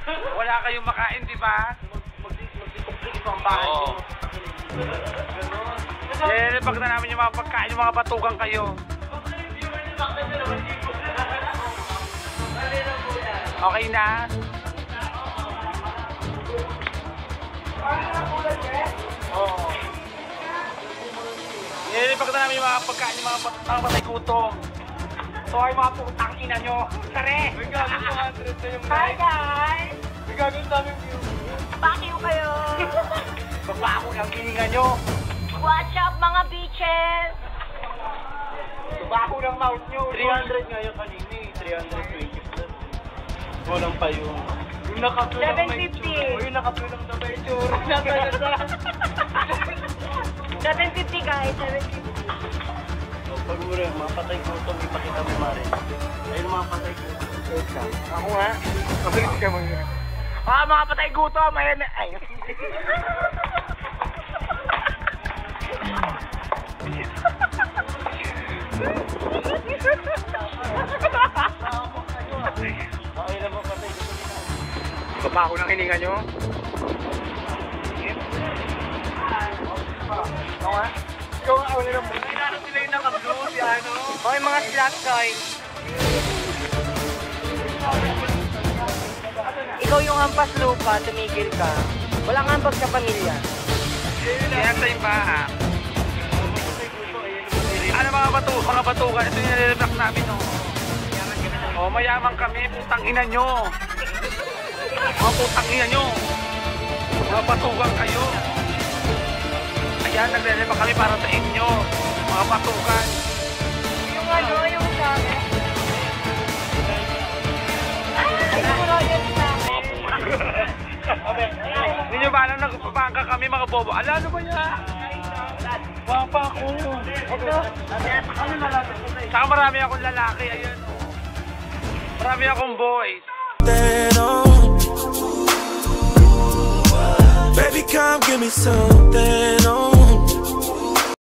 Wala kayong makain, di ba? Mag-dikok-dikok ang bahay. Oo. Pag na namin yung mga pagkain, yung mga batugang kayo. Okay na? Oo. Pag na namin yung mga pagkain, yung mga patay gutom. So ay mga putang ina nyo. Tare! May gagawin 200 na yung Hi like. guys! May gagawin sa aming view. Pakiw kayo! Bagbako ng kilingan nyo. Watch up mga beaches! Bagbako ng mouth nyo. 300 nga yung kanina eh. 320 plus. Walang pa yung... Yung nakatulang na may 750. itsura. Yung nakatulang na may itsura. Nakagasa. 750 guys, 750. Pag mura, mga patay gutom, ipakita mo marin. Ayun mga patay gutom. Ako nga. Kapit ka mo yun. Ah, mga patay gutom. Ayan. Ay. Okay lang mga patay gutom. Bagbako ng kilingan nyo. Ako nga. Ikaw nga, wala na po. Kailangan sila yung naka-blue, si ano. Okay mga slack guys. Ikaw yung hampas lupa, tumigil ka. Walang hampas sa pamilya. Kaya sa iba, ha? Ano mga batukan? Ito yung nililibak namin, no? Oh, mayaman kami. Putang ina nyo. Mga putang ina nyo. Mga batukan kayo. Ayan, naglilibak kami para sa inyo. Mga batukan. Yung ano, yung sabi. Ay, siguro yun sa akin. Hindi nyo ba alam, nagpapangka kami mga bobo. Ala, ano ba yan? Papa ko. Ito. Saka marami akong lalaki. Ayan, oh. Marami akong boys. Baby, come give me something, oh.